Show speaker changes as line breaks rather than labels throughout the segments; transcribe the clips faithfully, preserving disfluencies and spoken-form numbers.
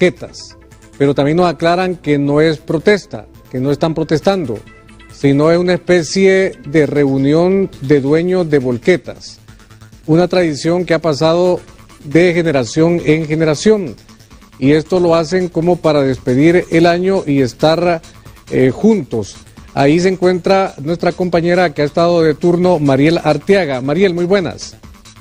volquetas, pero también nos aclaran que no es protesta, que no están protestando, sino es una especie de reunión de dueños de volquetas, una tradición que ha pasado de generación en generación, y esto lo hacen como para despedir el año y estar eh, juntos. Ahí se encuentra nuestra compañera que ha estado de turno, Mariel Arteaga. Mariel, muy buenas.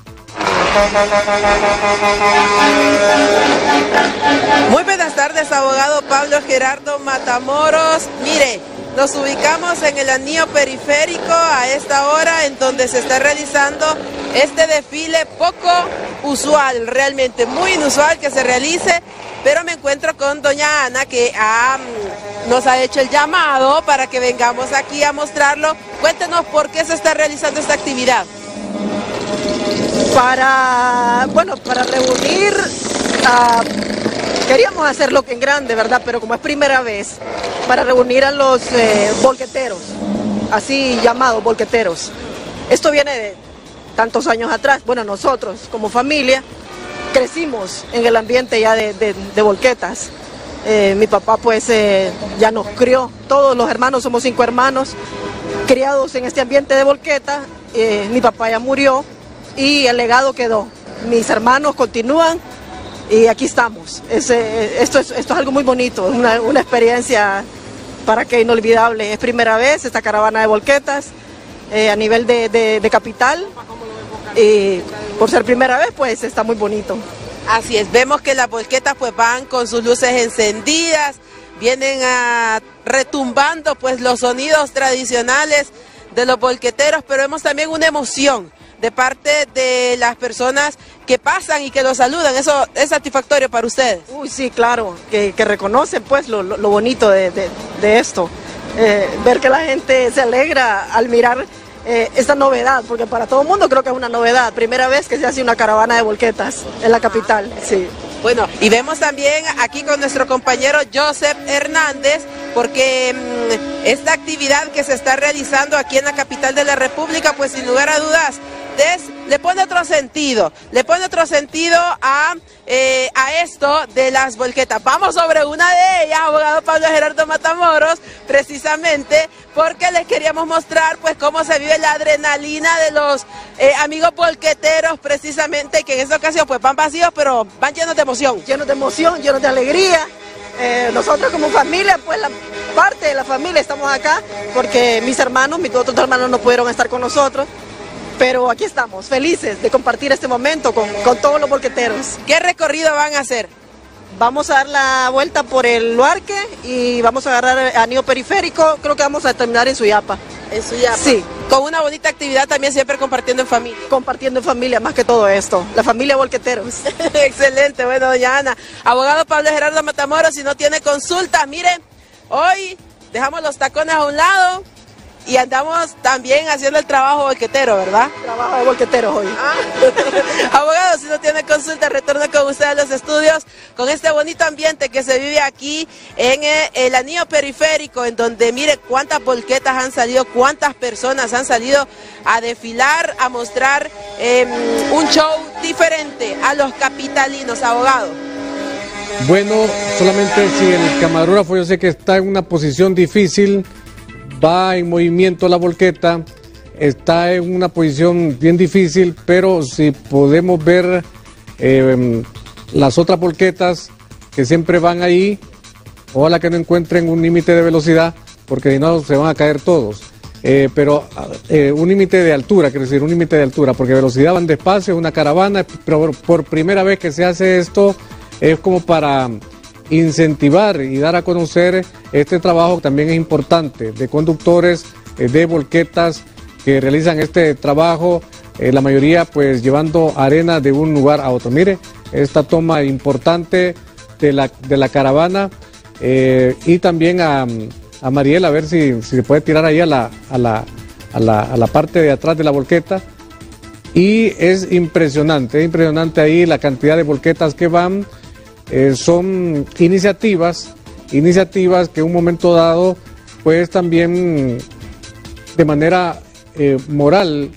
Muy buenas tardes, abogado Pablo Gerardo Matamoros. Mire, nos ubicamos en el anillo periférico a esta hora en donde se está realizando este desfile poco usual, realmente muy inusual que se realice, pero me encuentro con doña Ana que ha, nos ha hecho el llamado para que vengamos aquí a mostrarlo. Cuéntenos por qué se está realizando esta actividad.
Para, bueno, para reunir, uh, queríamos hacerlo en grande, ¿verdad? Pero como es primera vez, para reunir a los eh, volqueteros, así llamados volqueteros. Esto viene de tantos años atrás. Bueno, nosotros como familia crecimos en el ambiente ya de, de, de volquetas. Eh, mi papá pues eh, ya nos crió, todos los hermanos, somos cinco hermanos, criados en este ambiente de volqueta. Eh, mi papá ya murió y el legado quedó. Mis hermanos continúan y aquí estamos. Es, eh, esto, es, esto es algo muy bonito, una, una experiencia para que inolvidable. Es primera vez esta caravana de volquetas eh, a nivel de, de, de capital. Y por ser primera vez, pues está muy bonito.
Así es, vemos que las volquetas pues van con sus luces encendidas, vienen a, retumbando pues los sonidos tradicionales de los volqueteros, pero vemos también una emoción de parte de las personas que pasan y que los saludan. ¿Eso es satisfactorio para ustedes?
Uy, sí, claro, que, que reconocen pues lo, lo, lo bonito de, de, de esto. Eh, ver que la gente se alegra al mirar Eh, esta novedad, porque para todo el mundo creo que es una novedad, primera vez que se hace una caravana de volquetas en la capital, sí.
Bueno, y vemos también aquí con nuestro compañero Joseph Hernández, porque mmm, esta actividad que se está realizando aquí en la capital de la República, pues sin lugar a dudas, des, le pone otro sentido, le pone otro sentido a, eh, a esto de las volquetas. Vamos sobre una de ellas, abogado Pablo Gerardo Matamoros, precisamente porque les queríamos mostrar pues cómo se vive la adrenalina de los eh, amigos volqueteros, precisamente, que en esta ocasión pues van vacíos, pero van llenos de emoción.
Llenos de emoción, llenos de alegría. Eh, nosotros como familia, pues la parte de la familia estamos acá, porque mis hermanos, mis otros hermanos no pudieron estar con nosotros, pero aquí estamos, felices de compartir este momento con, con todos los volqueteros.
¿Qué recorrido van a hacer?
Vamos a dar la vuelta por el Luarque y vamos a agarrar el anillo periférico. Creo que vamos a terminar en Suyapa.
¿En Suyapa?
Sí.
Con una bonita actividad también, siempre compartiendo en familia.
Compartiendo en familia, más que todo esto. La familia volqueteros.
Excelente, bueno, doña Ana. Abogado Pablo Gerardo Matamoros, si no tiene consultas, miren, hoy dejamos los tacones a un lado y andamos también haciendo el trabajo volquetero, ¿verdad?
Trabajo de volqueteros hoy.
Ah. Abogado, si no tiene consulta, retorno con usted a los estudios con este bonito ambiente que se vive aquí en el, el anillo periférico, en donde mire cuántas volquetas han salido, cuántas personas han salido a desfilar, a mostrar eh, un show diferente a los capitalinos, abogado.
Bueno, solamente si el camarógrafo, yo sé que está en una posición difícil, va en movimiento la volqueta, está en una posición bien difícil, pero si podemos ver eh, las otras volquetas que siempre van ahí, ojalá que no encuentren un límite de velocidad, porque si no se van a caer todos. Eh, pero eh, un límite de altura, quiero decir, un límite de altura, porque velocidad van despacio, es una caravana, pero por primera vez que se hace esto, es como para incentivar y dar a conocer este trabajo. También es importante de conductores eh, de volquetas que realizan este trabajo, eh, la mayoría pues llevando arena de un lugar a otro. Mire, esta toma importante de la, de la caravana, eh, y también a, a Mariel, a ver si, si se puede tirar ahí a la, a, la, a, la, a la parte de atrás de la volqueta. Y es impresionante, es impresionante ahí la cantidad de volquetas que van. Eh, son iniciativas, iniciativas que en un momento dado, pues también de manera eh, moral,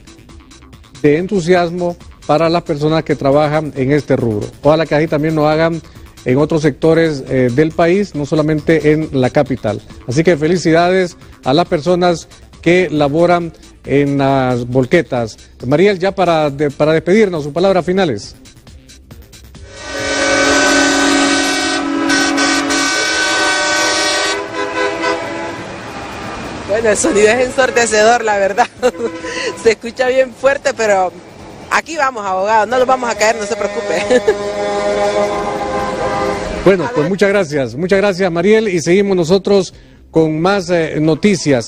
de entusiasmo para las personas que trabajan en este rubro. Ojalá que ahí también nos hagan en otros sectores eh, del país, no solamente en la capital. Así que felicidades a las personas que laboran en las volquetas. Mariel, ya para, de, para despedirnos, sus palabras finales.
Bueno, el sonido es ensordecedor, la verdad. Se escucha bien fuerte, pero aquí vamos, abogado. No nos vamos a caer, no se preocupe.
Bueno, pues muchas gracias. Muchas gracias, Mariel. Y seguimos nosotros con más eh, noticias.